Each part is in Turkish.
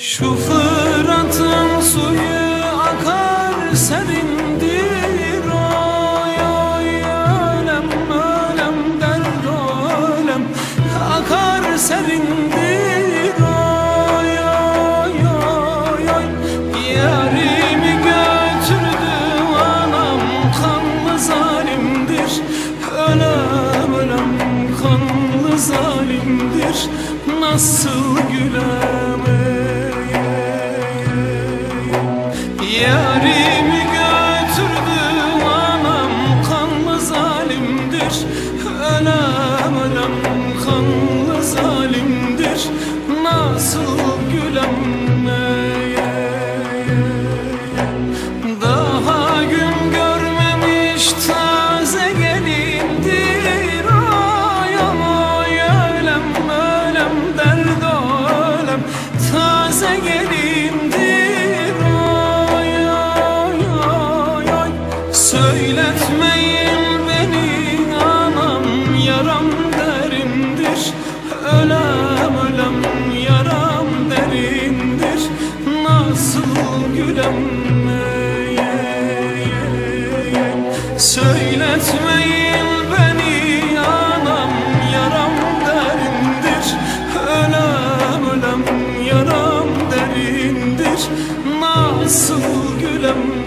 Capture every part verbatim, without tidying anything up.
Şu Fırat'ın suyu akar serindir, oy oy ölem ölem derd ölem akar serindir, oy oy oy oy. Yarimi götürdü anam, kanlı zalimdir, ölem ölem kanlı zalimdir. Nasıl gülem yarimi götürdü anam, kanlı zalimdir, ölem ölem kanlı zalimdir. Nasıl gülem daha gün görmemiş taze gelindir, oy oy ölem ölem derd ölem taze gelindir, oy oy oy oy. Söyletmeyin beni anam, yaram derindir, ölem ölem yaram derindir. Nasıl gülem söyletmeyin beni anam, yaram derindir, ölem ölem yaram derindir. Nasıl gülem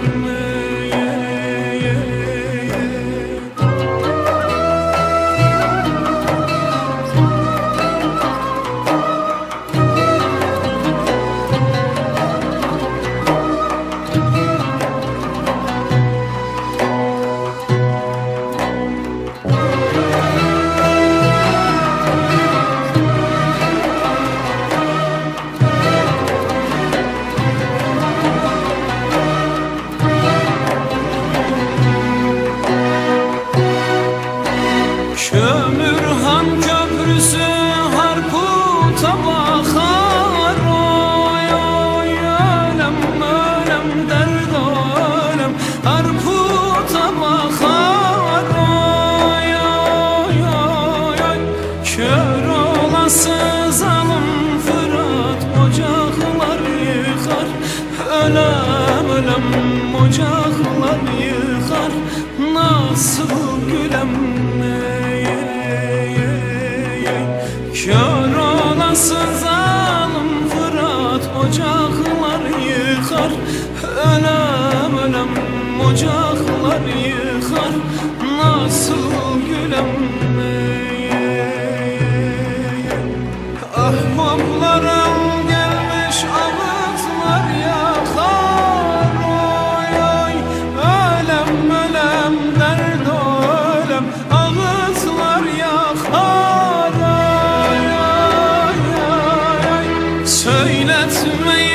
Kömürhan köprüsü Harput'a bakar, oy oy ölem ölem derd ölem Harput'a bakar, oy oy oy oy. Kör olası zalim Fırat ocaklar yıkar, ölem ölem ocaklar yıkar. Nasıl gülem kör olası zalim Fırat ocaklar yıkar, ölem ölem ocaklar yıkar. Nasıl gülem ahbaplarım gelmiş ağıtlar yakar, oy oy ölem ölem derd ölem ağıtlar yakar. Söyletmeyin